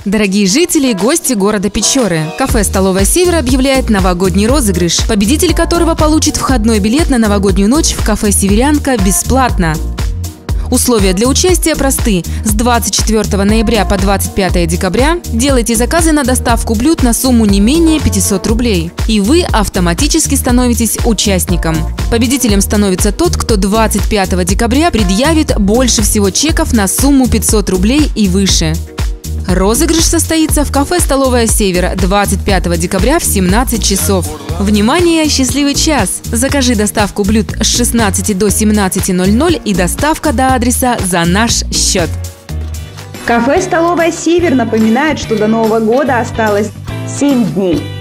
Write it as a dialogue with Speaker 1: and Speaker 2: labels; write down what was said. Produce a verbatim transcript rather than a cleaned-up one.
Speaker 1: Дорогие жители и гости города Печоры, кафе «Столовая Север» объявляет новогодний розыгрыш, победитель которого получит входной билет на новогоднюю ночь в кафе «Северянка» бесплатно. Условия для участия просты. С двадцать четвёртого ноября по двадцать пятое декабря делайте заказы на доставку блюд на сумму не менее пятисот рублей. И вы автоматически становитесь участником. Победителем становится тот, кто двадцать пятого декабря предъявит больше всего чеков на сумму пятьсот рублей и выше. Розыгрыш состоится в кафе «Столовая Север» двадцать пятого декабря в семнадцать часов. Внимание, счастливый час! Закажи доставку блюд с шестнадцати до семнадцати ноль-ноль и доставка до адреса за наш счет.
Speaker 2: Кафе «Столовая Север» напоминает, что до Нового года осталось семь дней.